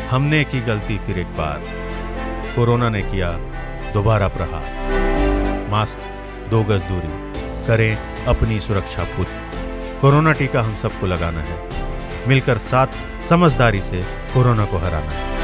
हमने की गलती फिर एक बार, कोरोना ने किया दोबारा प्रहार। मास्क, 2 गज दूरी, करें अपनी सुरक्षा पूरी। कोरोना टीका हम सबको लगाना है, मिलकर साथ समझदारी से कोरोना को हराना है।